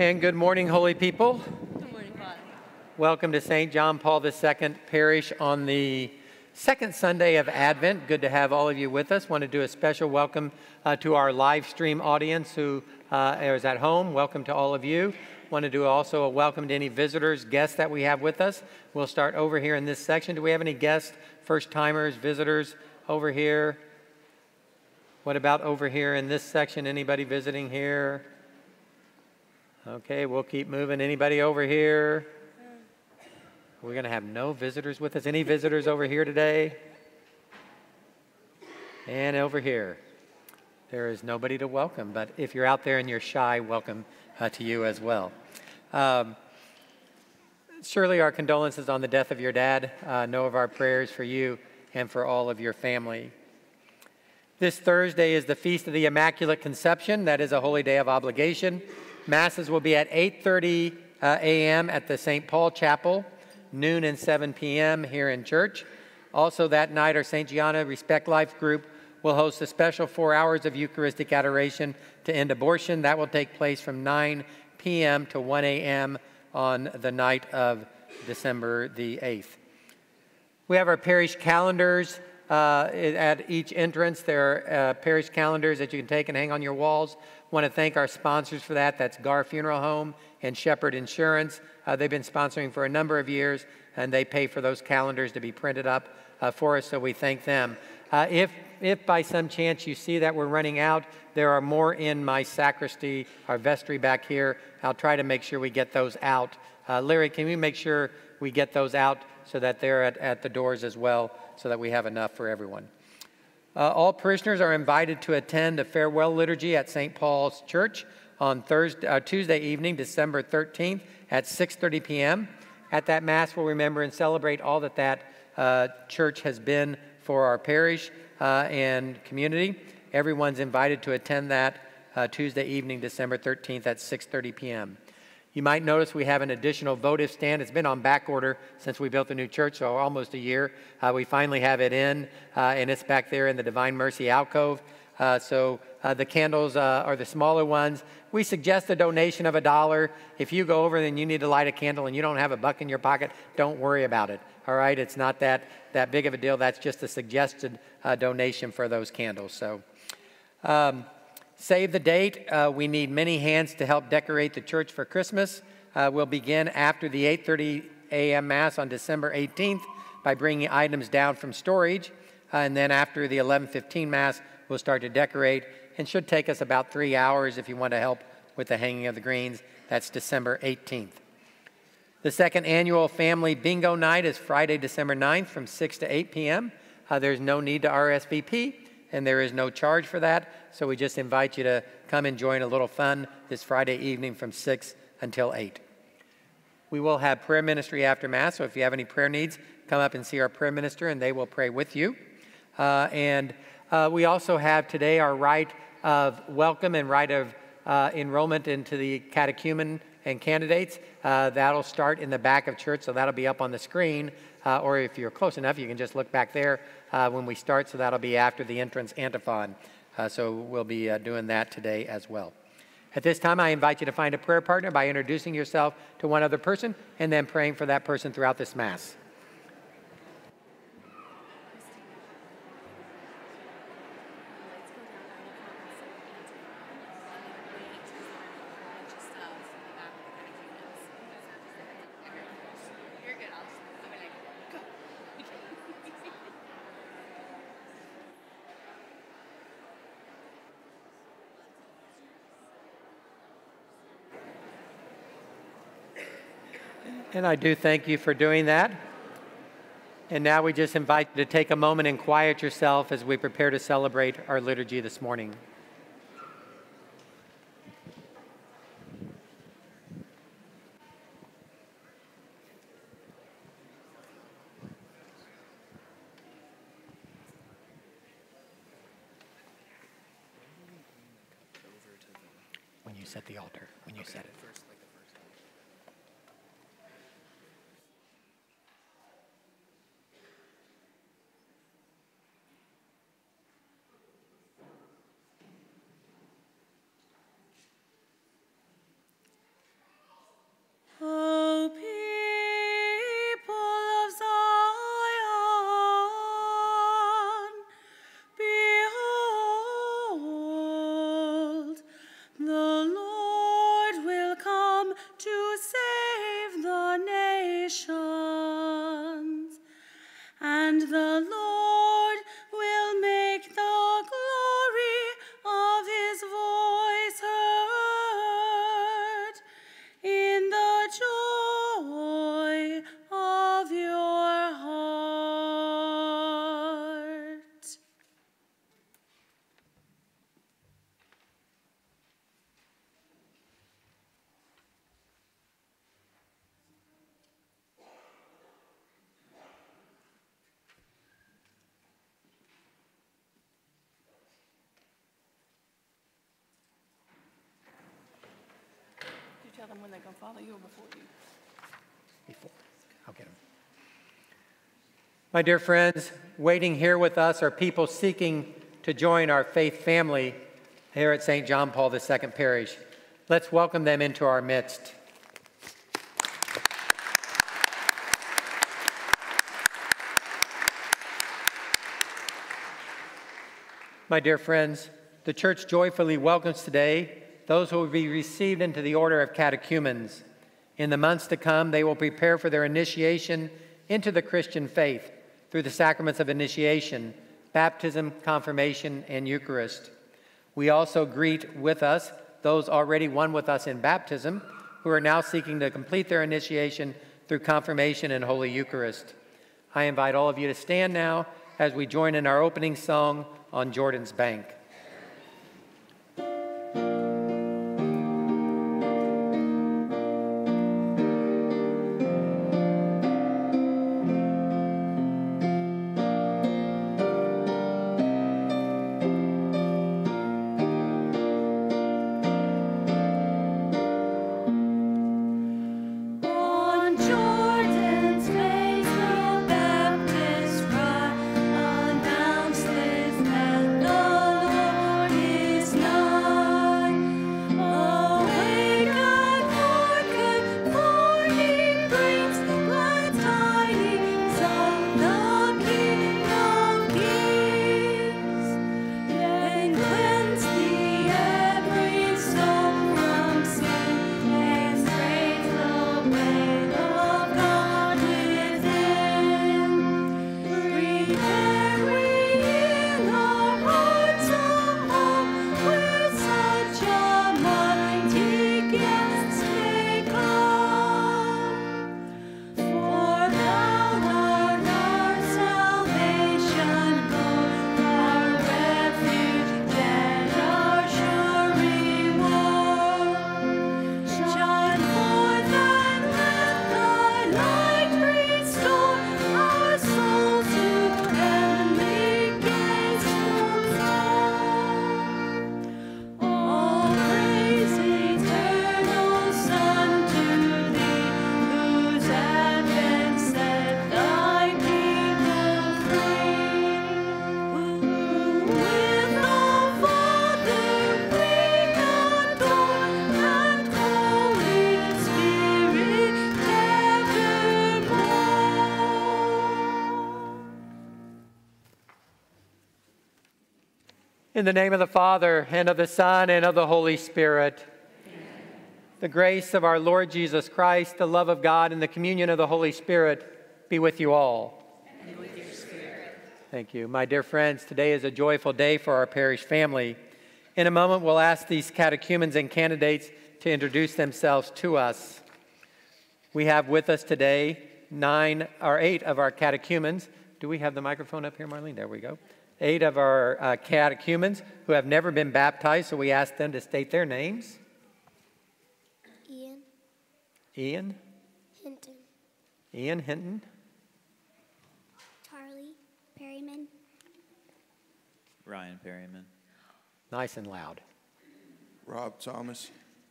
And good morning, holy people. Good morning, Father. Welcome to St. John Paul II Parish on the second Sunday of Advent. Good to have all of you with us. Want to do a special welcome to our live stream audience who is at home. Welcome to all of you. Want to do also a welcome to any visitors, guests that we have with us. We'll start over here in this section. Do we have any guests, first-timers, visitors over here? What about over here in this section? Anybody visiting here? Okay, we'll keep moving. Anybody over here? We're going to have no visitors with us. Any visitors over here today? And over here. There is nobody to welcome, but if you're out there and you're shy, welcome to you as well. Surely our condolences on the death of your dad. Know of our prayers for you and for all of your family. This Thursday is the Feast of the Immaculate Conception. That is a holy day of obligation. Masses will be at 8:30 a.m. at the St. Paul Chapel, noon and 7 p.m. here in church. Also that night, our St. Gianna Respect Life group will host a special 4 hours of Eucharistic adoration to end abortion. That will take place from 9 p.m. to 1 a.m. on the night of December the 8th. We have our parish calendars at each entrance. There are parish calendars that you can take and hang on your walls. Want to thank our sponsors for that. That's Gar Funeral Home and Shepherd Insurance. They've been sponsoring for a number of years, and they pay for those calendars to be printed up for us, so we thank them. If by some chance you see that we're running out, there are more in my sacristy, our vestry back here. I'll try to make sure we get those out. Larry, can we make sure we get those out so that they're at the doors as well, so that we have enough for everyone? All parishioners are invited to attend a farewell liturgy at St. Paul's Church on Tuesday evening, December 13th at 6:30 p.m. At that Mass, we'll remember and celebrate all that church has been for our parish and community. Everyone's invited to attend that Tuesday evening, December 13th at 6:30 p.m. You might notice we have an additional votive stand. It's been on back order since we built the new church, so almost a year. We finally have it in, and it's back there in the Divine Mercy alcove. The candles are the smaller ones. We suggest a donation of $1. If you go over and you need to light a candle and you don't have $1 in your pocket, don't worry about it. All right, it's not that big of a deal. That's just a suggested donation for those candles. So. Save the date. We need many hands to help decorate the church for Christmas. We'll begin after the 8:30 a.m. Mass on December 18th by bringing items down from storage. And then after the 11:15 Mass, we'll start to decorate. And should take us about 3 hours if you want to help with the hanging of the greens. That's December 18th. The second annual Family Bingo Night is Friday, December 9th from 6 to 8 p.m. There's no need to RSVP. And there is no charge for that, so we just invite you to come and join a little fun this Friday evening from 6 until 8. We will have prayer ministry after Mass, so if you have any prayer needs, come up and see our prayer minister, and they will pray with you. We also have today our rite of welcome and rite of enrollment into the catechumen and candidates. That'll start in the back of church, so that'll be up on the screen. Or if you're close enough, you can just look back there when we start, so that'll be after the entrance antiphon. So we'll be doing that today as well. At this time, I invite you to find a prayer partner by introducing yourself to one other person and then praying for that person throughout this Mass. And I do thank you for doing that. And now we just invite you to take a moment and quiet yourself as we prepare to celebrate our liturgy this morning. When you set the altar, when you set it. and the Lord will make the glory of his voice heard in the joy of your heart. Tell them when they're going to follow you or before you? Before. I'll get them. My dear friends, waiting here with us are people seeking to join our faith family here at St. John Paul II Parish. Let's welcome them into our midst. My dear friends, the Church joyfully welcomes today those who will be received into the order of catechumens. In the months to come, they will prepare for their initiation into the Christian faith through the sacraments of initiation, baptism, confirmation, and Eucharist. We also greet with us those already one with us in baptism who are now seeking to complete their initiation through confirmation and Holy Eucharist. I invite all of you to stand now as we join in our opening song, On Jordan's Bank. In the name of the Father, and of the Son, and of the Holy Spirit. Amen. The grace of our Lord Jesus Christ, the love of God, and the communion of the Holy Spirit be with you all. And with your spirit. Thank you. My dear friends, today is a joyful day for our parish family. In a moment, we'll ask these catechumens and candidates to introduce themselves to us. We have with us today 8 of our catechumens. Do we have the microphone up here, Marlene? There we go. 8 of our catechumens who have never been baptized, so we ask them to state their names. Ian Hinton. Ian Hinton. Charlie Perryman. Ryan Perryman. Nice and loud. Rob Thomas.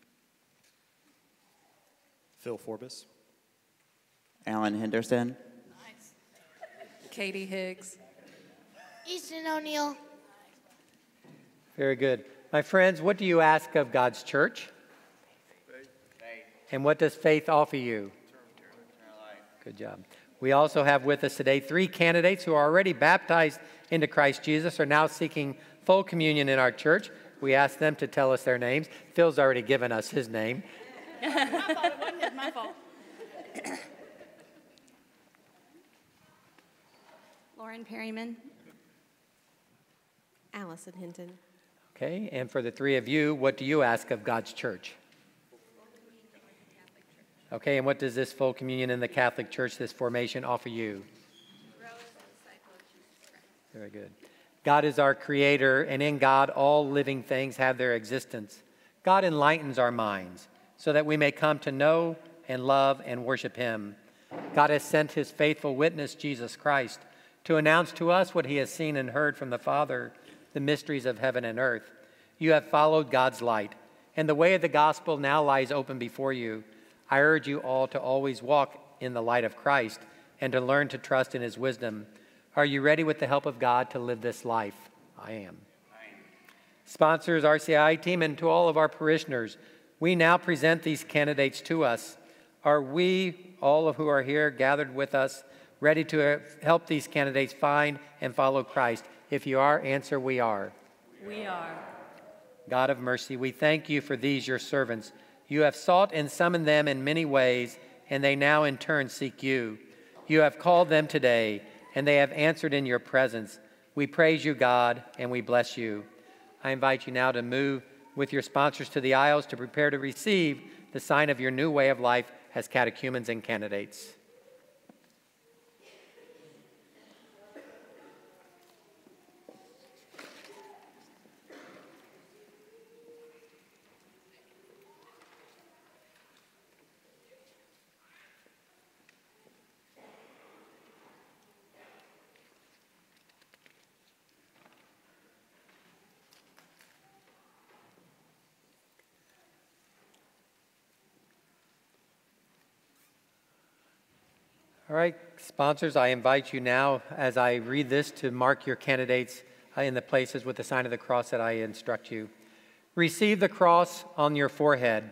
Phil Forbes. Alan Henderson. Nice. Katie Higgs. Easton O'Neill. Very good. My friends, what do you ask of God's church? Faith. And what does faith offer you? Good job. We also have with us today 3 candidates who are already baptized into Christ Jesus, are now seeking full communion in our church. We ask them to tell us their names. Phil's already given us his name. My fault. It wasn't my fault. Lauren Perryman. Allison Hinton. Okay, and for the three of you, what do you ask of God's church? Okay, and what does this full communion in the Catholic Church, this formation, offer you? Very good. God is our creator, and in God all living things have their existence. God enlightens our minds so that we may come to know and love and worship him. God has sent his faithful witness, Jesus Christ, to announce to us what he has seen and heard from the Father, the mysteries of heaven and earth. You have followed God's light, and the way of the gospel now lies open before you. I urge you all to always walk in the light of Christ and to learn to trust in his wisdom. Are you ready with the help of God to live this life? I am. Sponsors, RCI team, and to all of our parishioners, we now present these candidates to us. Are we, all of who are here gathered with us, ready to help these candidates find and follow Christ? If you are, answer, we are. We are. God of mercy, we thank you for these, your servants. You have sought and summoned them in many ways, and they now in turn seek you. You have called them today, and they have answered in your presence. We praise you, God, and we bless you. I invite you now to move with your sponsors to the aisles to prepare to receive the sign of your new way of life as catechumens and candidates. All right, sponsors, I invite you now, as I read this, to mark your candidates in the places with the sign of the cross that I instruct you. Receive the cross on your forehead.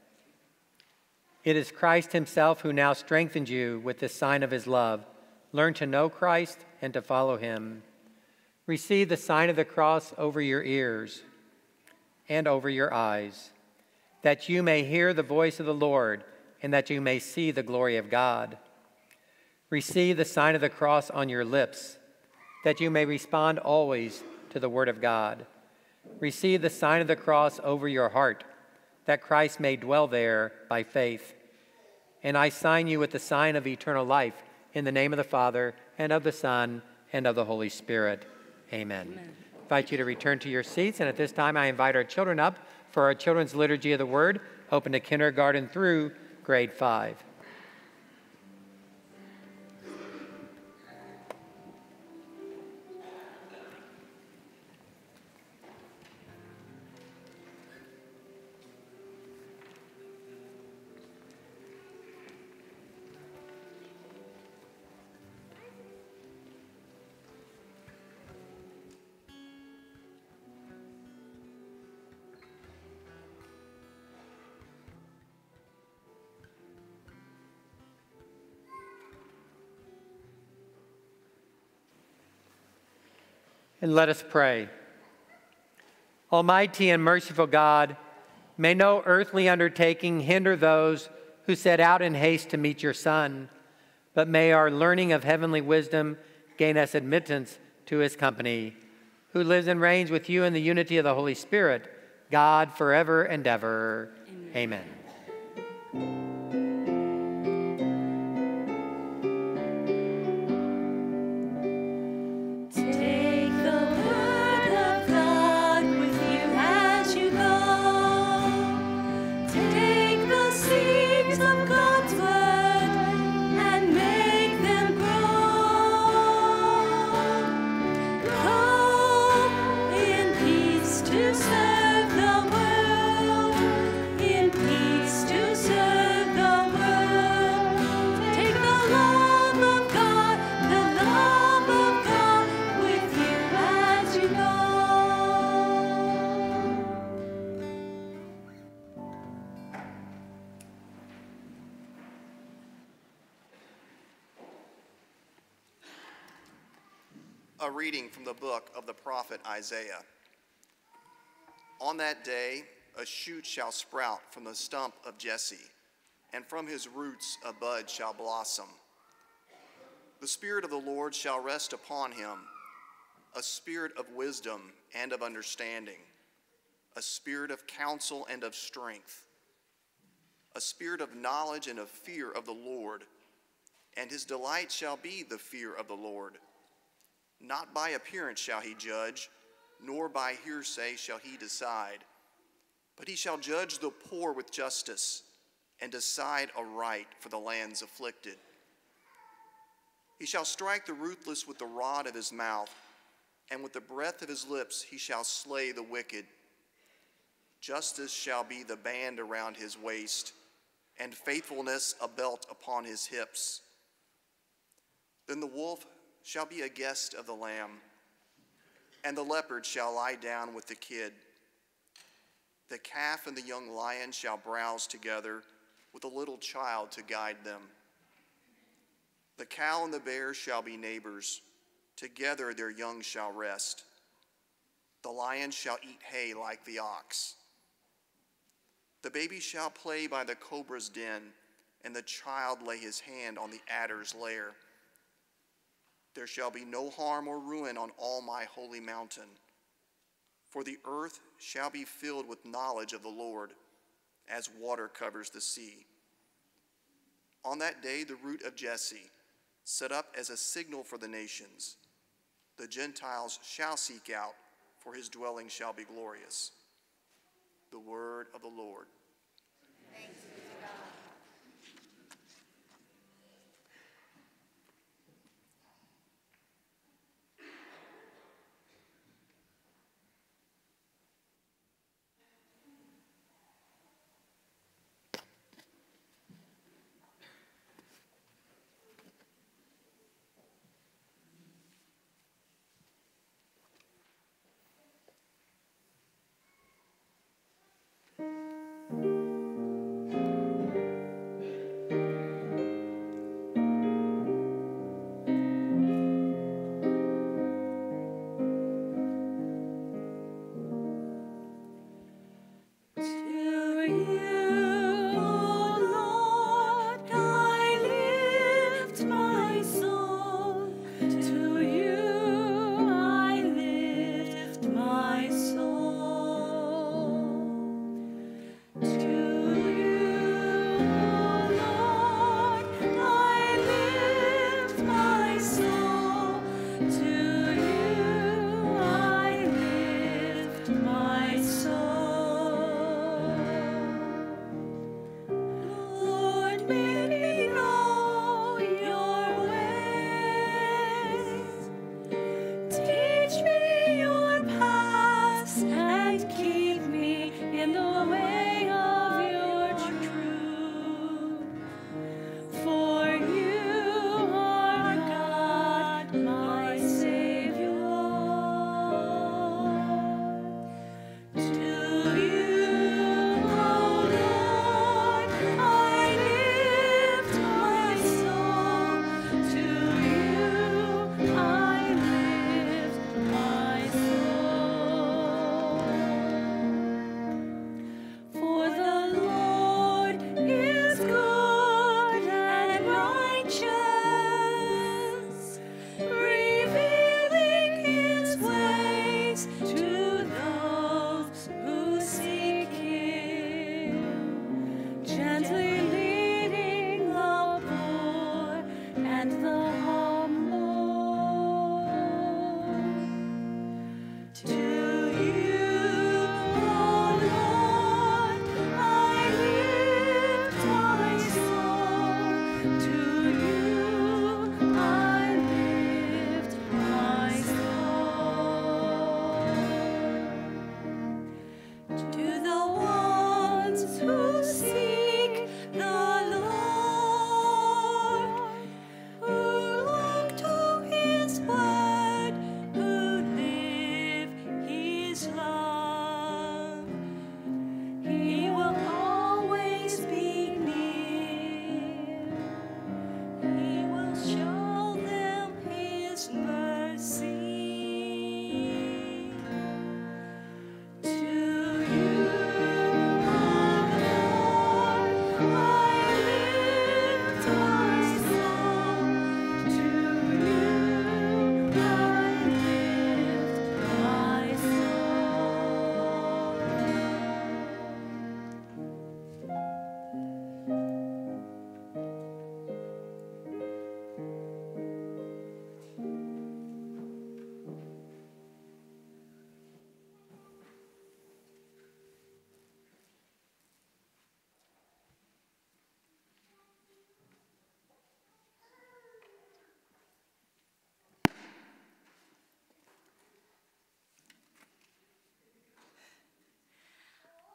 It is Christ himself who now strengthens you with the sign of his love. Learn to know Christ and to follow him. Receive the sign of the cross over your ears and over your eyes, that you may hear the voice of the Lord and that you may see the glory of God. Receive the sign of the cross on your lips, that you may respond always to the word of God. Receive the sign of the cross over your heart, that Christ may dwell there by faith. And I sign you with the sign of eternal life, in the name of the Father, and of the Son, and of the Holy Spirit. Amen. Amen. I invite you to return to your seats, and at this time I invite our children up for our Children's Liturgy of the Word, open to kindergarten through grade 5. And let us pray. Almighty and merciful God, may no earthly undertaking hinder those who set out in haste to meet your Son, but may our learning of heavenly wisdom gain us admittance to his company, who lives and reigns with you in the unity of the Holy Spirit, God, forever and ever. Amen. A reading from the book of the prophet Isaiah. On that day, a shoot shall sprout from the stump of Jesse, and from his roots a bud shall blossom. The Spirit of the Lord shall rest upon him, a spirit of wisdom and of understanding, a spirit of counsel and of strength, a spirit of knowledge and of fear of the Lord. And his delight shall be the fear of the Lord. Not by appearance shall he judge, nor by hearsay shall he decide. But he shall judge the poor with justice, and decide aright for the land's afflicted. He shall strike the ruthless with the rod of his mouth, and with the breath of his lips he shall slay the wicked. Justice shall be the band around his waist, and faithfulness a belt upon his hips. Then the wolf shall be a guest of the lamb, and the leopard shall lie down with the kid. The calf and the young lion shall browse together, with a little child to guide them. The cow and the bear shall be neighbors. Together their young shall rest. The lion shall eat hay like the ox. The baby shall play by the cobra's den, and the child lay his hand on the adder's lair. There shall be no harm or ruin on all my holy mountain, for the earth shall be filled with knowledge of the Lord, as water covers the sea. On that day the root of Jesse, set up as a signal for the nations, the Gentiles shall seek out, for his dwelling shall be glorious. The word of the Lord. Thanks be to God. To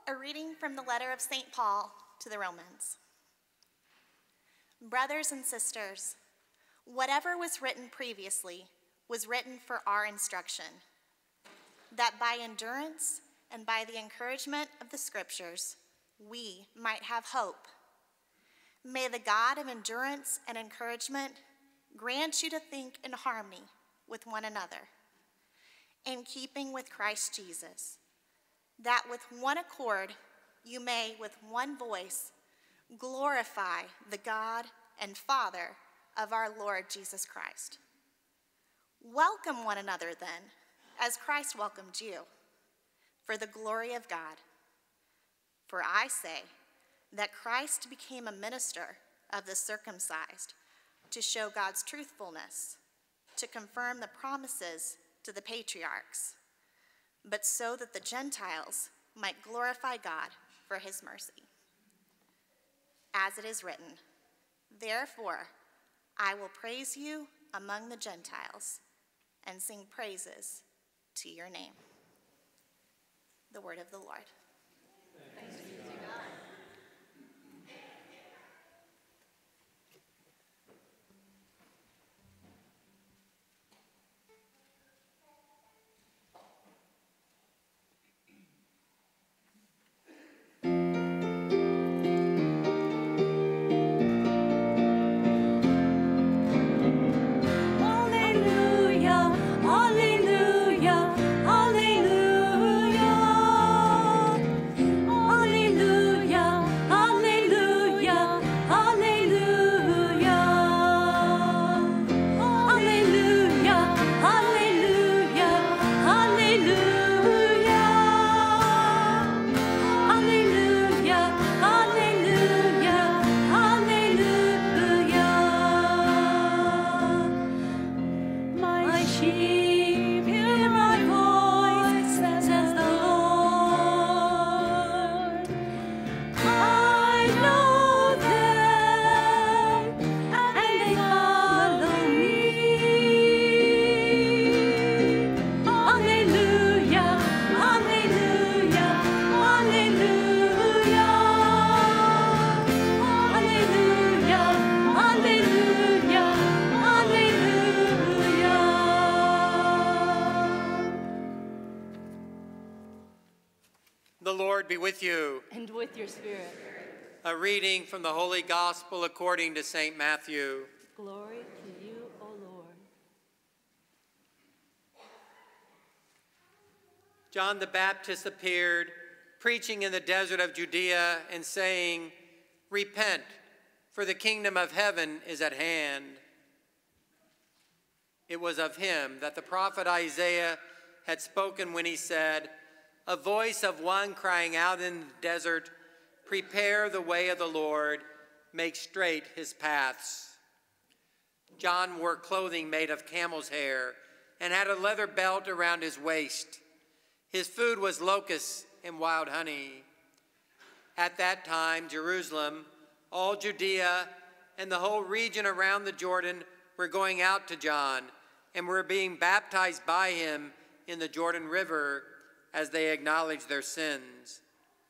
A reading from the letter of St. Paul to the Romans. Brothers and sisters, whatever was written previously was written for our instruction, that by endurance and by the encouragement of the Scriptures, we might have hope. May the God of endurance and encouragement grant you to think in harmony with one another, in keeping with Christ Jesus, that with one accord you may with one voice glorify the God and Father of our Lord Jesus Christ. Welcome one another then, as Christ welcomed you, for the glory of God. For I say that Christ became a minister of the circumcised to show God's truthfulness, to confirm the promises to the patriarchs, but so that the Gentiles might glorify God for his mercy. As it is written, therefore I will praise you among the Gentiles and sing praises to your name. The word of the Lord. Thanks be to God. Be with you. And with your spirit. A reading from the Holy Gospel according to St. Matthew. Glory to you, O Lord. John the Baptist appeared, preaching in the desert of Judea and saying, repent, for the kingdom of heaven is at hand. It was of him that the prophet Isaiah had spoken when he said, a voice of one crying out in the desert, prepare the way of the Lord, make straight his paths. John wore clothing made of camel's hair and had a leather belt around his waist. His food was locusts and wild honey. At that time, Jerusalem, all Judea, and the whole region around the Jordan were going out to John and were being baptized by him in the Jordan River as they acknowledged their sins.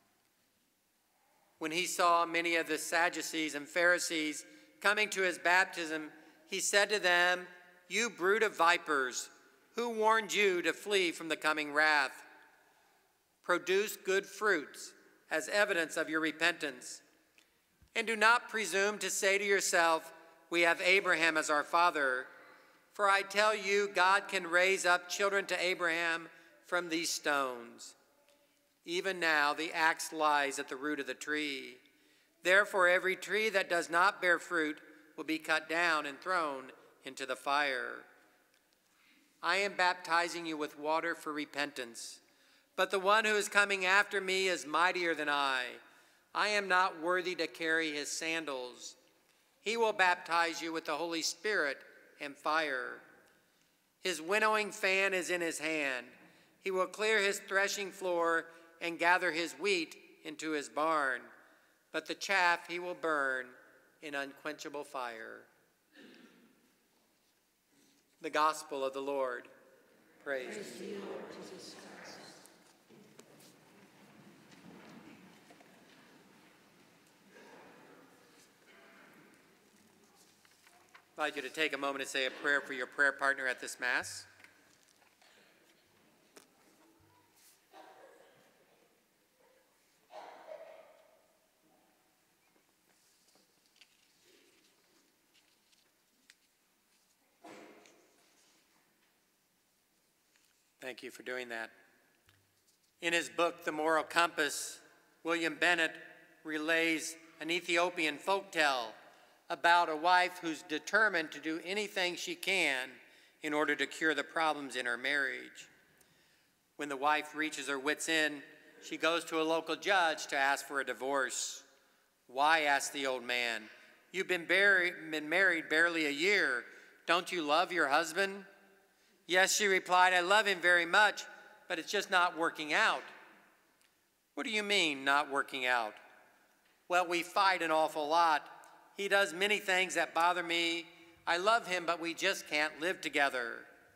When he saw many of the Sadducees and Pharisees coming to his baptism, he said to them, you brood of vipers, who warned you to flee from the coming wrath? Produce good fruits as evidence of your repentance. And do not presume to say to yourself, we have Abraham as our father. For I tell you, God can raise up children to Abraham from these stones. Even now the axe lies at the root of the tree. Therefore every tree that does not bear fruit will be cut down and thrown into the fire. I am baptizing you with water for repentance, but the one who is coming after me is mightier than I. I am not worthy to carry his sandals. He will baptize you with the Holy Spirit and fire. His winnowing fan is in his hand. He will clear his threshing floor and gather his wheat into his barn, but the chaff he will burn in unquenchable fire. The Gospel of the Lord. Praise to you, Lord Jesus Christ. I'd like you to take a moment and say a prayer for your prayer partner at this Mass. Thank you for doing that. In his book, The Moral Compass, William Bennett relays an Ethiopian folktale about a wife who's determined to do anything she can in order to cure the problems in her marriage. When the wife reaches her wit's end, she goes to a local judge to ask for a divorce. Why, asked the old man, you've been married barely a year. Don't you love your husband? Yes, she replied, I love him very much, but it's just not working out. What do you mean, not working out? Well, we fight an awful lot. He does many things that bother me. I love him, but we just can't live together.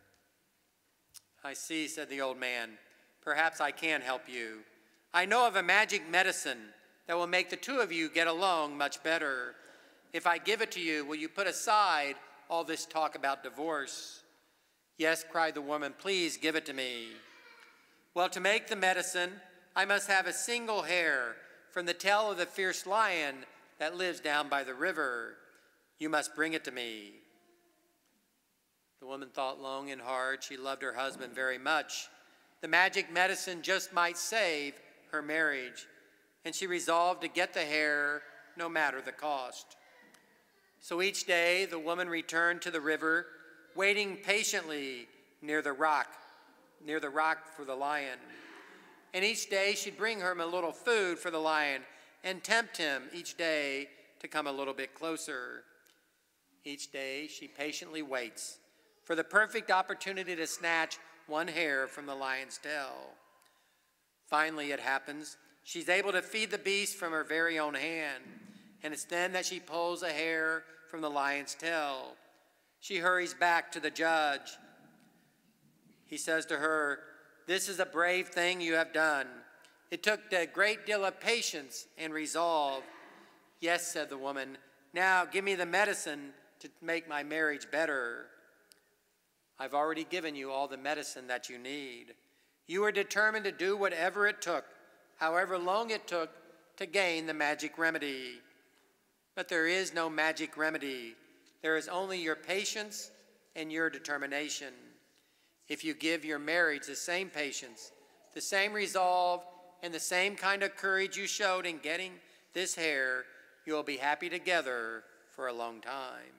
I see, said the old man. Perhaps I can help you. I know of a magic medicine that will make the two of you get along much better. If I give it to you, will you put aside all this talk about divorce? Yes, cried the woman, please give it to me. Well, to make the medicine, I must have a single hair from the tail of the fierce lion that lives down by the river. You must bring it to me. The woman thought long and hard. She loved her husband very much. The magic medicine just might save her marriage, and she resolved to get the hair no matter the cost. So each day the woman returned to the river, waiting patiently near the rock for the lion. And each day she'd bring him a little food for the lion and tempt him each day to come a little bit closer. Each day she patiently waits for the perfect opportunity to snatch one hair from the lion's tail. Finally, it happens. She's able to feed the beast from her very own hand, and it's then that she pulls a hair from the lion's tail. She hurries back to the judge. He says to her, this is a brave thing you have done. It took a great deal of patience and resolve. Yes, said the woman, now give me the medicine to make my marriage better. I've already given you all the medicine that you need. You were determined to do whatever it took, however long it took, to gain the magic remedy. But there is no magic remedy. There is only your patience and your determination. If you give your marriage the same patience, the same resolve, and the same kind of courage you showed in getting this hair, you will be happy together for a long time.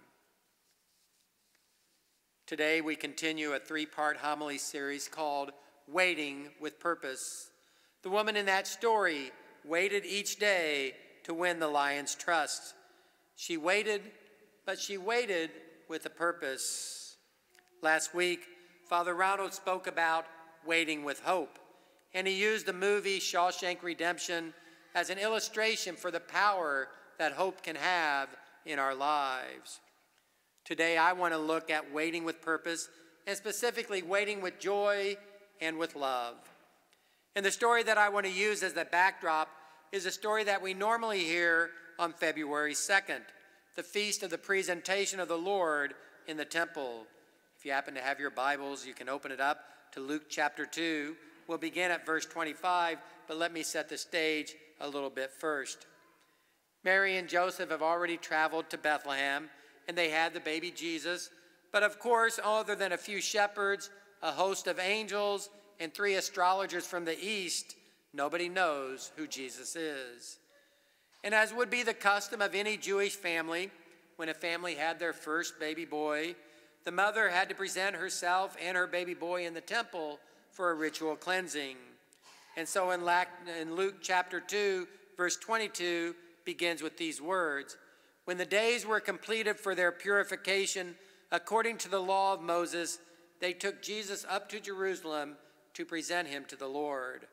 Today we continue a three-part homily series called Waiting with Purpose. The woman in that story waited each day to win the lion's trust. She waited, but she waited with a purpose. Last week, Father Ronald spoke about waiting with hope, and he used the movie Shawshank Redemption as an illustration for the power that hope can have in our lives. Today, I want to look at waiting with purpose, and specifically waiting with joy and with love. And the story that I want to use as the backdrop is a story that we normally hear on February 2nd, the feast of the presentation of the Lord in the temple. If you happen to have your Bibles, you can open it up to Luke chapter 2. We'll begin at verse 25, but let me set the stage a little bit first. Mary and Joseph have already traveled to Bethlehem, and they had the baby Jesus. But of course, other than a few shepherds, a host of angels, and 3 astrologers from the east, nobody knows who Jesus is. And as would be the custom of any Jewish family, when a family had their first baby boy, the mother had to present herself and her baby boy in the temple for a ritual cleansing. And so in Luke chapter 2, verse 22 begins with these words, when the days were completed for their purification, according to the law of Moses, they took Jesus up to Jerusalem to present him to the Lord.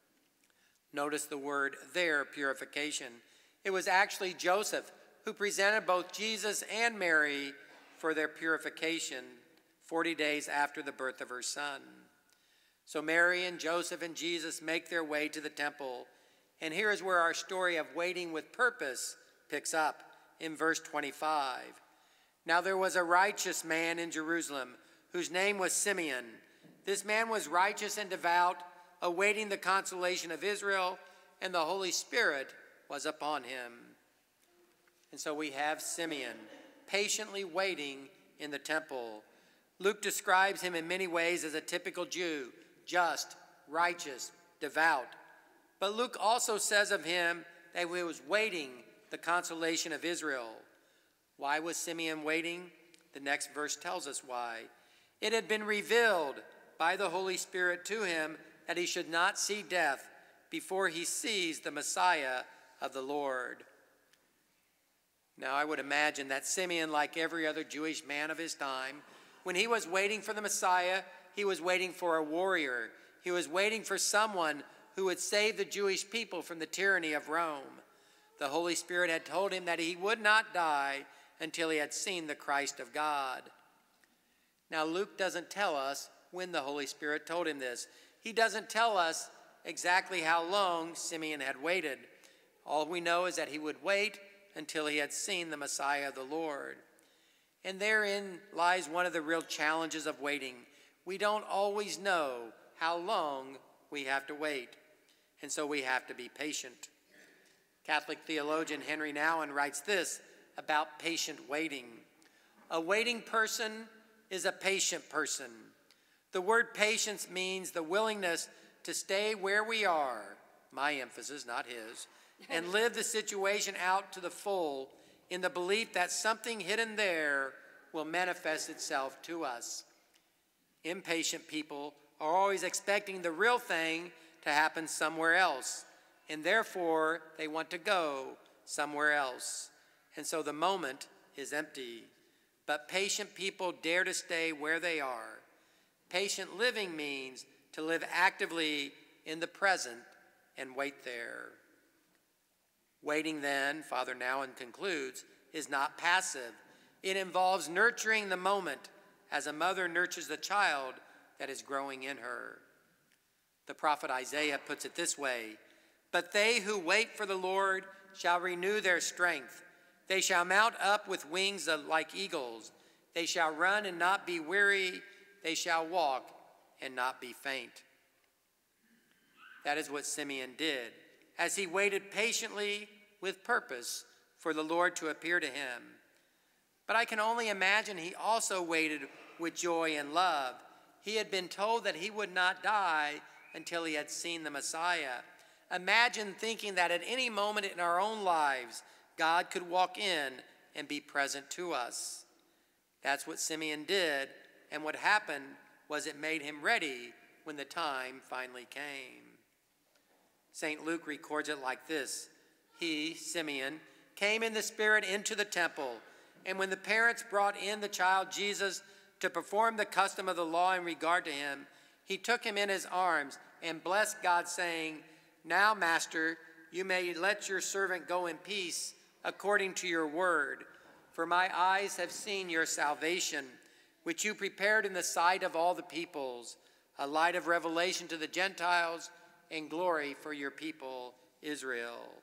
Notice the word their purification. It was actually Joseph who presented both Jesus and Mary for their purification 40 days after the birth of her son. So Mary and Joseph and Jesus make their way to the temple. And here is where our story of waiting with purpose picks up in verse 25. Now there was a righteous man in Jerusalem whose name was Simeon. This man was righteous and devout, awaiting the consolation of Israel, and the Holy Spirit was upon him. And so we have Simeon patiently waiting in the temple. Luke describes him in many ways as a typical Jew, just, righteous, devout. But Luke also says of him that he was waiting the consolation of Israel. Why was Simeon waiting? The next verse tells us why. It had been revealed by the Holy Spirit to him that he should not see death before he sees the Messiah of the Lord. Now, I would imagine that Simeon, like every other Jewish man of his time, when he was waiting for the Messiah, he was waiting for a warrior. He was waiting for someone who would save the Jewish people from the tyranny of Rome. The Holy Spirit had told him that he would not die until he had seen the Christ of God. Now, Luke doesn't tell us when the Holy Spirit told him this. He doesn't tell us exactly how long Simeon had waited. All we know is that he would wait until he had seen the Messiah of the Lord. And therein lies one of the real challenges of waiting. We don't always know how long we have to wait, and so we have to be patient. Catholic theologian Henry Nouwen writes this about patient waiting. A waiting person is a patient person. The word patience means the willingness to stay where we are, my emphasis, not his, and live the situation out to the full in the belief that something hidden there will manifest itself to us. Impatient people are always expecting the real thing to happen somewhere else, and therefore they want to go somewhere else. And so the moment is empty. But patient people dare to stay where they are. Patient living means to live actively in the present and wait there. Waiting then, Father Nouwen concludes, is not passive. It involves nurturing the moment as a mother nurtures the child that is growing in her. The prophet Isaiah puts it this way, "But they who wait for the Lord shall renew their strength. They shall mount up with wings like eagles. They shall run and not be weary. They shall walk and not be faint." That is what Simeon did as he waited patiently with purpose for the Lord to appear to him. But I can only imagine he also waited with joy and love. He had been told that he would not die until he had seen the Messiah. Imagine thinking that at any moment in our own lives, God could walk in and be present to us. That's what Simeon did, and what happened was it made him ready when the time finally came. St. Luke records it like this. He, Simeon, came in the Spirit into the temple, and when the parents brought in the child Jesus to perform the custom of the law in regard to him, he took him in his arms and blessed God, saying, "Now, Master, you may let your servant go in peace according to your word. For my eyes have seen your salvation, which you prepared in the sight of all the peoples, a light of revelation to the Gentiles and glory for your people, Israel."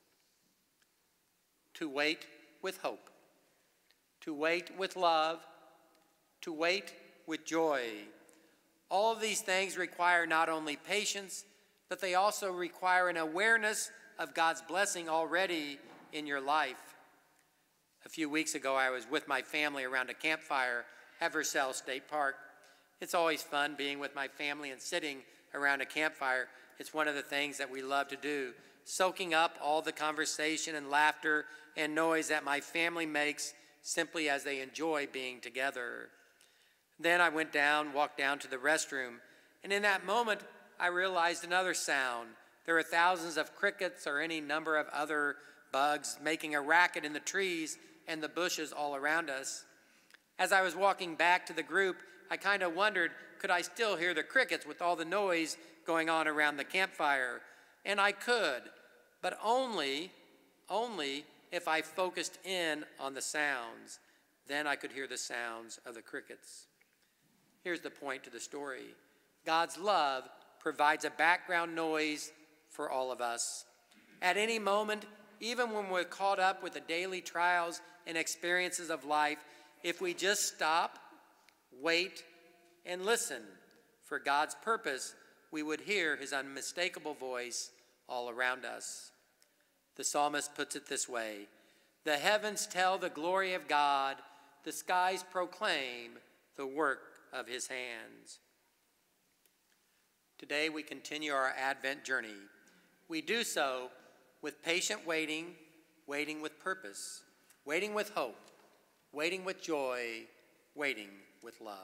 To wait with hope, to wait with love, to wait with joy. All of these things require not only patience, but they also require an awareness of God's blessing already in your life. A few weeks ago, I was with my family around a campfire at Versailles State Park. It's always fun being with my family and sitting around a campfire. It's one of the things that we love to do, soaking up all the conversation and laughter and noise that my family makes simply as they enjoy being together. Then I walked down to the restroom, and in that moment, I realized another sound. There are thousands of crickets or any number of other bugs making a racket in the trees and the bushes all around us. As I was walking back to the group, I kind of wondered, could I still hear the crickets with all the noise going on around the campfire? And I could, but only if I focused in on the sounds. Then I could hear the sounds of the crickets. Here's the point to the story. God's love provides a background noise for all of us. At any moment, even when we're caught up with the daily trials and experiences of life, if we just stop, wait, and listen for God's purpose, we would hear his unmistakable voice all around us. The psalmist puts it this way: the heavens tell the glory of God, the skies proclaim the work of his hands. Today we continue our Advent journey. We do so with patient waiting, waiting with purpose, waiting with hope, waiting with joy, waiting with love.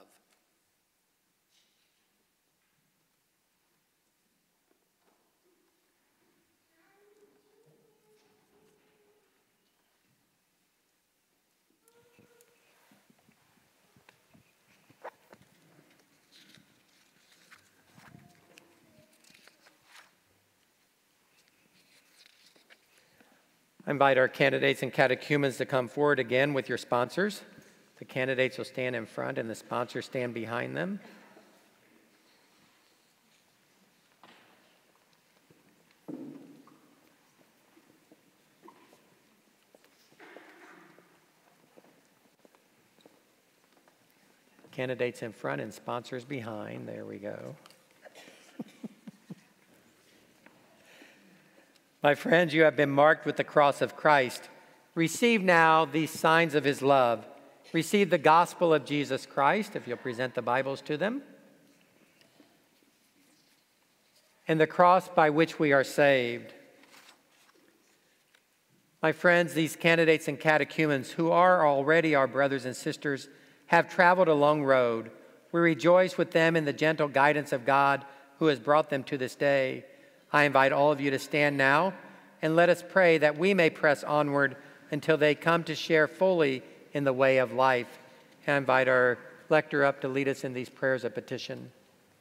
I invite our candidates and catechumens to come forward again with your sponsors. The candidates will stand in front and the sponsors stand behind them. Candidates in front and sponsors behind. There we go. My friends, you have been marked with the cross of Christ. Receive now these signs of his love. Receive the gospel of Jesus Christ, if you'll present the Bibles to them, and the cross by which we are saved. My friends, these candidates and catechumens who are already our brothers and sisters have traveled a long road. We rejoice with them in the gentle guidance of God who has brought them to this day. I invite all of you to stand now and let us pray that we may press onward until they come to share fully in the way of life. And I invite our lector up to lead us in these prayers of petition.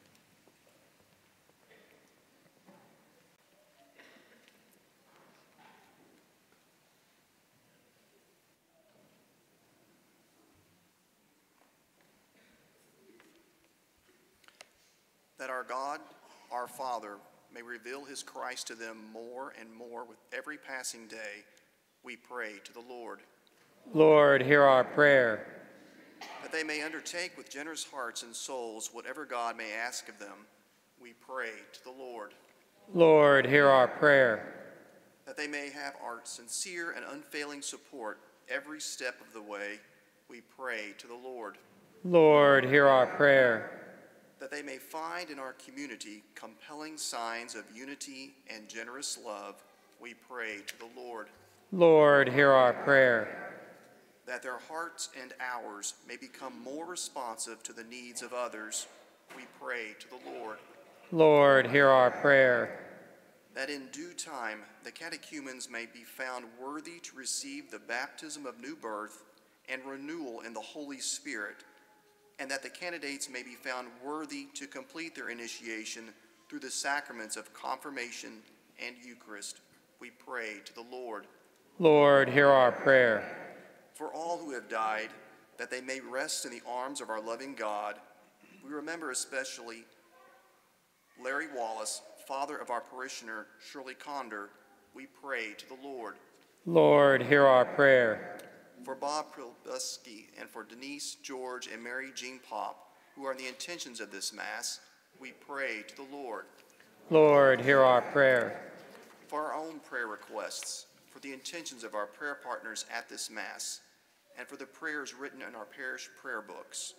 That our God, our Father, may reveal his Christ to them more and more with every passing day, we pray to the Lord. Lord, hear our prayer. That they may undertake with generous hearts and souls whatever God may ask of them, we pray to the Lord. Lord, hear our prayer. That they may have our sincere and unfailing support every step of the way, we pray to the Lord. Lord, hear our prayer. That they may find in our community compelling signs of unity and generous love, we pray to the Lord. Lord, hear our prayer. That their hearts and ours may become more responsive to the needs of others, we pray to the Lord. Lord, hear our prayer. That in due time the catechumens may be found worthy to receive the baptism of new birth and renewal in the Holy Spirit, and that the candidates may be found worthy to complete their initiation through the sacraments of confirmation and Eucharist, we pray to the Lord. Lord, hear our prayer. For all who have died, that they may rest in the arms of our loving God, we remember especially Larry Wallace, father of our parishioner Shirley Conder, we pray to the Lord. Lord, hear our prayer. For Bob Prilbuski and for Denise, George, and Mary Jean Pop, who are in the intentions of this Mass, we pray to the Lord. Lord, hear our prayer. For our own prayer requests, for the intentions of our prayer partners at this Mass, and for the prayers written in our parish prayer books.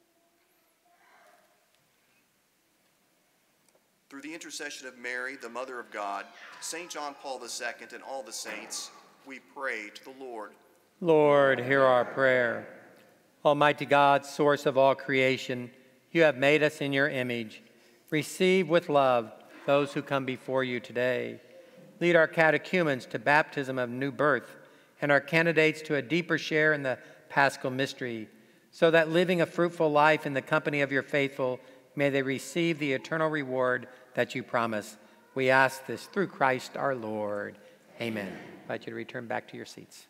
Through the intercession of Mary, the Mother of God, St. John Paul II, and all the saints, we pray to the Lord. Lord, hear our prayer. Almighty God, source of all creation, you have made us in your image. Receive with love those who come before you today. Lead our catechumens to baptism of new birth and our candidates to a deeper share in the Paschal mystery, so that living a fruitful life in the company of your faithful, may they receive the eternal reward that you promise. We ask this through Christ our Lord. Amen. I invite you to return back to your seats.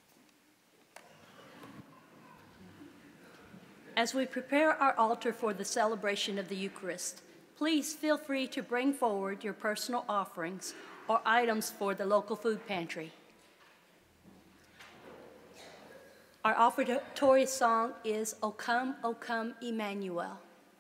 As we prepare our altar for the celebration of the Eucharist, please feel free to bring forward your personal offerings or items for the local food pantry. Our offertory song is O Come, Emmanuel.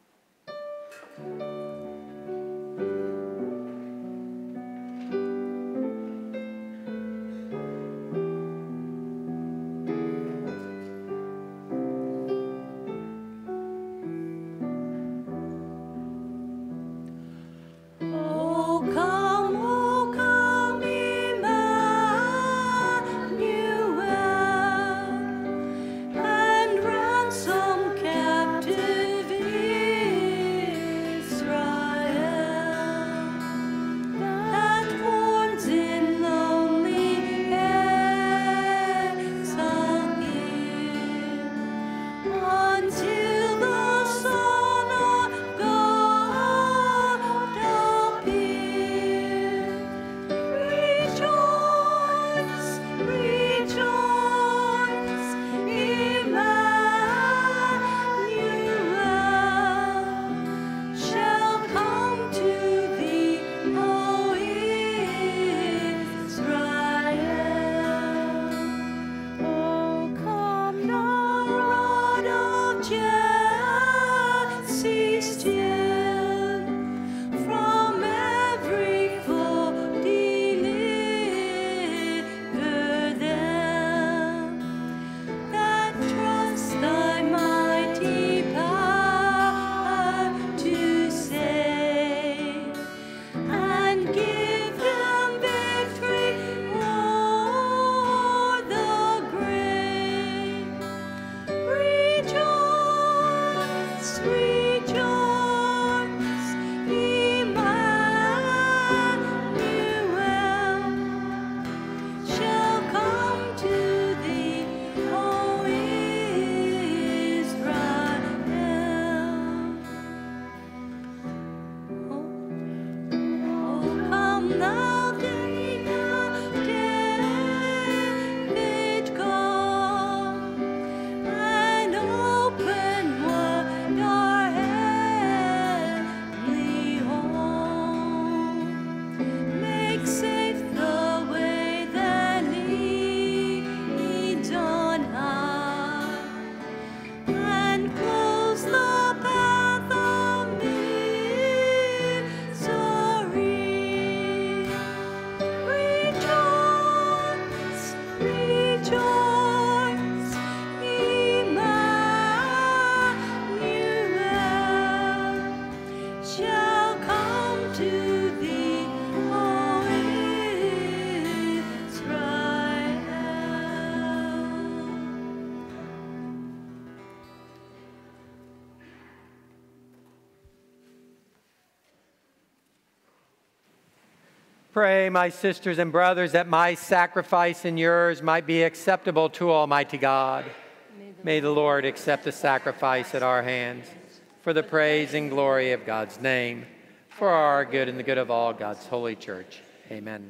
Pray, my sisters and brothers, that my sacrifice and yours might be acceptable to Almighty God. May the Lord accept the sacrifice at our hands for the praise and glory of God's name, for our good and the good of all God's holy church. Amen.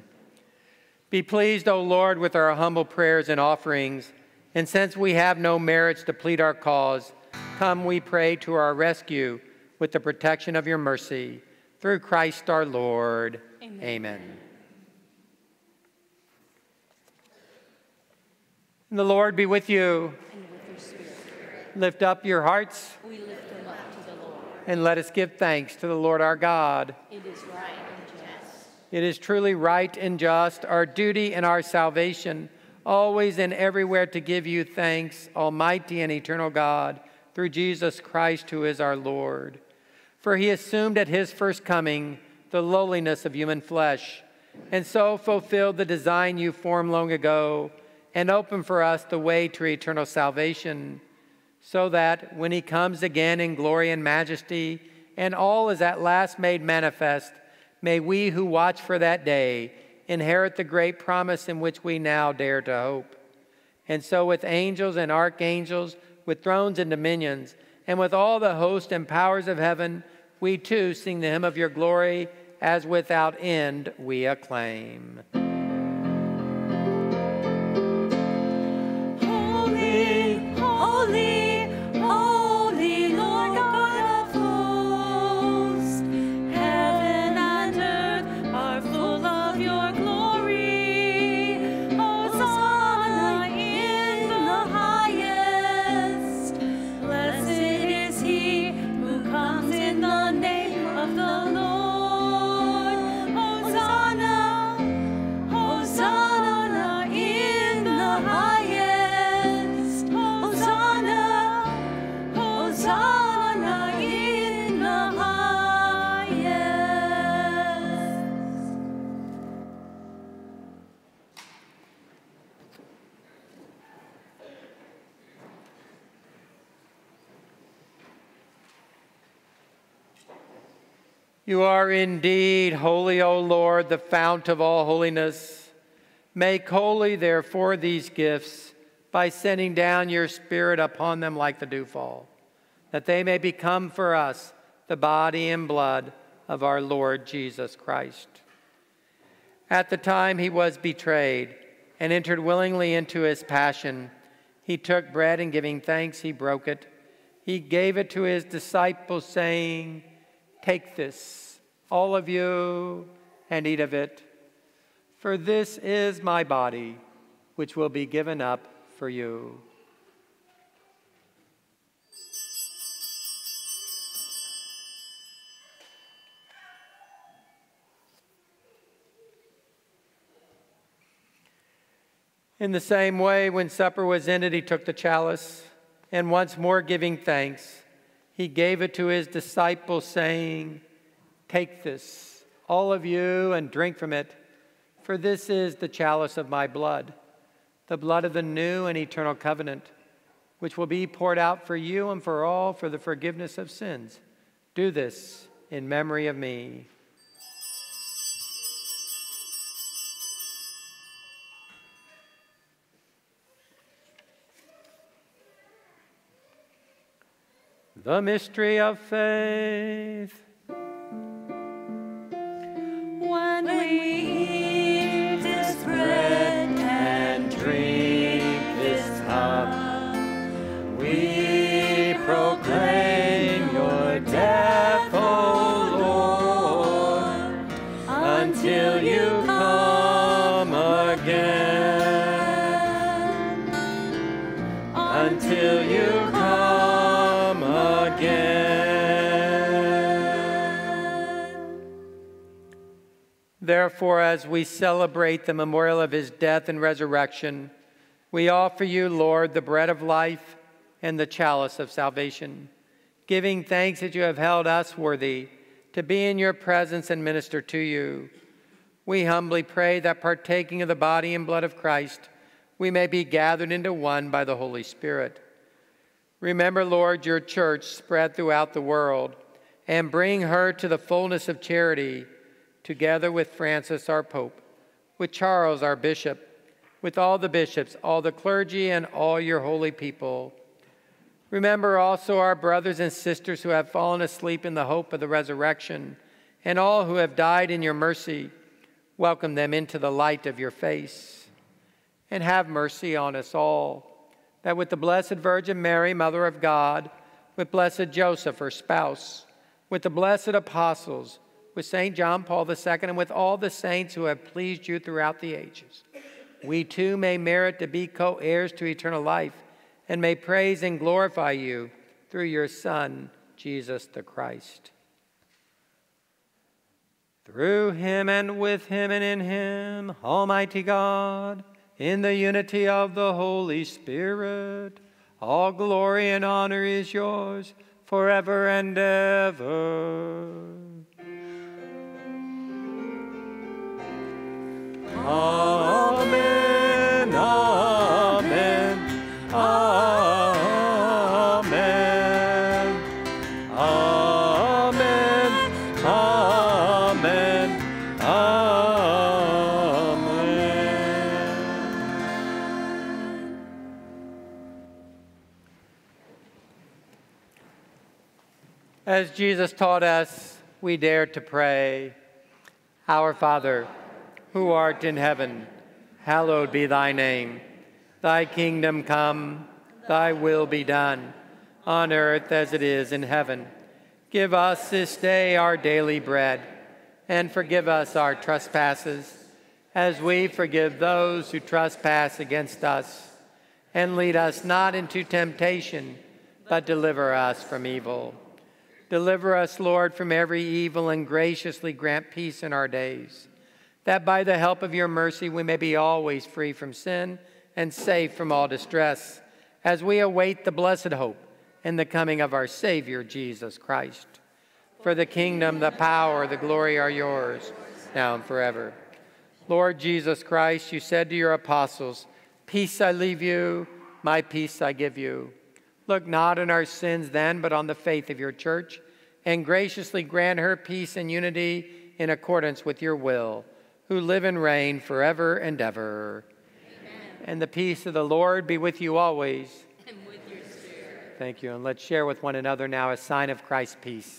Be pleased, O Lord, with our humble prayers and offerings, and since we have no merits to plead our cause, come, we pray, to our rescue with the protection of your mercy. Through Christ our Lord. Amen. Amen. And the Lord be with you. And with your spirit. Lift up your hearts. We lift them up to the Lord. And let us give thanks to the Lord our God. It is right and just. It is truly right and just, our duty and our salvation, always and everywhere to give you thanks, Almighty and eternal God, through Jesus Christ, who is our Lord. For he assumed at his first coming the lowliness of human flesh, and so fulfilled the design you formed long ago, and opened for us the way to eternal salvation, so that when he comes again in glory and majesty, and all is at last made manifest, may we who watch for that day inherit the great promise in which we now dare to hope. And so with angels and archangels, with thrones and dominions, and with all the host and powers of heaven, we too sing the hymn of your glory, as without end we acclaim. Holy, holy, holy Lord God of hosts, heaven and earth are full of your glory. Hosanna in the highest. You are indeed holy, O Lord, the fount of all holiness. Make holy, therefore, these gifts by sending down your Spirit upon them like the dewfall, that they may become for us the body and blood of our Lord Jesus Christ. At the time he was betrayed and entered willingly into his passion, he took bread and giving thanks, he broke it. He gave it to his disciples, saying, "Take this, all of you, and eat of it. For this is my body, which will be given up for you." In the same way, when supper was ended, he took the chalice, and once more giving thanks, he gave it to his disciples, saying, "Take this, all of you, and drink from it, for this is the chalice of my blood, the blood of the new and eternal covenant, which will be poured out for you and for all for the forgiveness of sins. Do this in memory of me." The mystery of faith. When we eat this bread and drink this cup, we proclaim your death, O Lord, until you come again. Until you come again. Therefore, as we celebrate the memorial of his death and resurrection, we offer you, Lord, the bread of life and the chalice of salvation, giving thanks that you have held us worthy to be in your presence and minister to you. We humbly pray that partaking of the body and blood of Christ, we may be gathered into one by the Holy Spirit. Remember, Lord, your church spread throughout the world, and bring her to the fullness of charity, together with Francis, our Pope, with Charles, our Bishop, with all the bishops, all the clergy, and all your holy people. Remember also our brothers and sisters who have fallen asleep in the hope of the resurrection, and all who have died in your mercy. Welcome them into the light of your face. And have mercy on us all, that with the Blessed Virgin Mary, Mother of God, with blessed Joseph, her spouse, with the blessed apostles, with St. John Paul II, and with all the saints who have pleased you throughout the ages, we too may merit to be co-heirs to eternal life, and may praise and glorify you through your Son, Jesus the Christ. Through him and with him and in him, Almighty God, in the unity of the Holy Spirit, all glory and honor is yours forever and ever. Amen, amen, amen, amen, amen, amen. As Jesus taught us, we dare to pray, Our Father, who art in heaven, hallowed be thy name. Thy kingdom come, thy will be done, on earth as it is in heaven. Give us this day our daily bread, and forgive us our trespasses, as we forgive those who trespass against us. And lead us not into temptation, but deliver us from evil. Deliver us, Lord, from every evil, and graciously grant peace in our days, that by the help of your mercy we may be always free from sin and safe from all distress, as we await the blessed hope and the coming of our Savior, Jesus Christ. For the kingdom, the power, the glory are yours, now and forever. Lord Jesus Christ, you said to your apostles, "Peace I leave you, my peace I give you." Look not on our sins then, but on the faith of your church, and graciously grant her peace and unity in accordance with your will, who live and reign forever and ever. Amen. And the peace of the Lord be with you always. And with your spirit. Thank you. And let's share with one another now a sign of Christ's peace.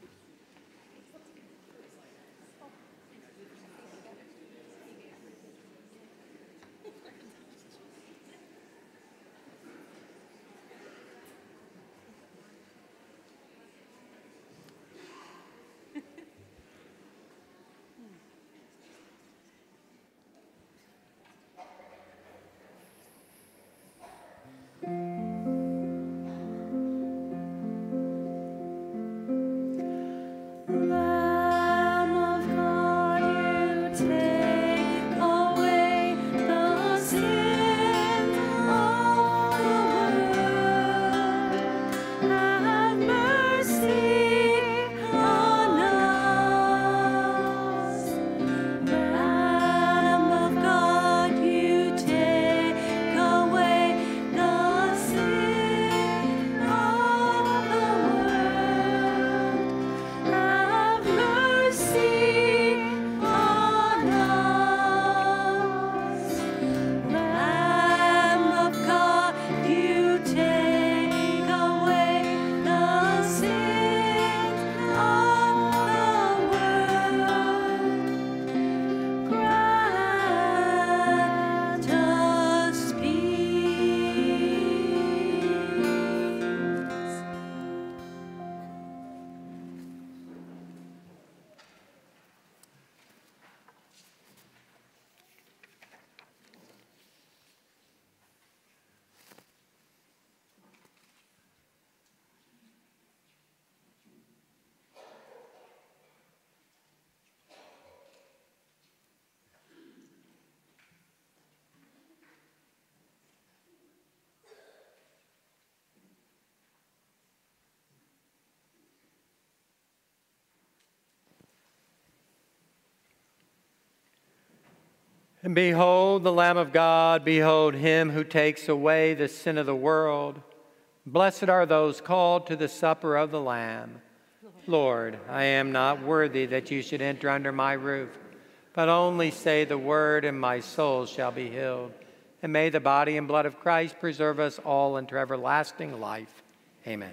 And behold the Lamb of God, behold him who takes away the sin of the world. Blessed are those called to the supper of the Lamb. Lord, I am not worthy that you should enter under my roof, but only say the word and my soul shall be healed. And may the body and blood of Christ preserve us all unto everlasting life. Amen.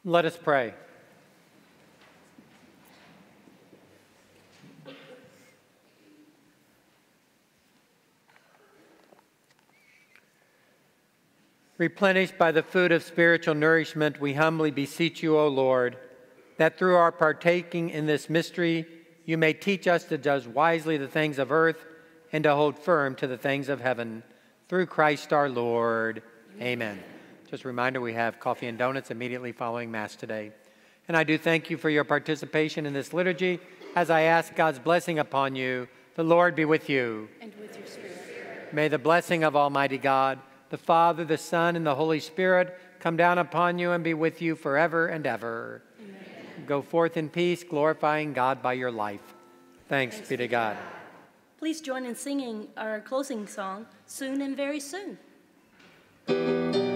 Let us pray. Replenished by the food of spiritual nourishment, we humbly beseech you, O Lord, that through our partaking in this mystery, you may teach us to judge wisely the things of earth and to hold firm to the things of heaven. Through Christ our Lord. Amen. Just a reminder, we have coffee and donuts immediately following Mass today. And I do thank you for your participation in this liturgy. As I ask God's blessing upon you, the Lord be with you. And with your spirit. May the blessing of Almighty God, the Father, the Son, and the Holy Spirit come down upon you and be with you forever and ever. Amen. Go forth in peace, glorifying God by your life. Thanks be to God. Please join in singing our closing song, Soon and Very Soon.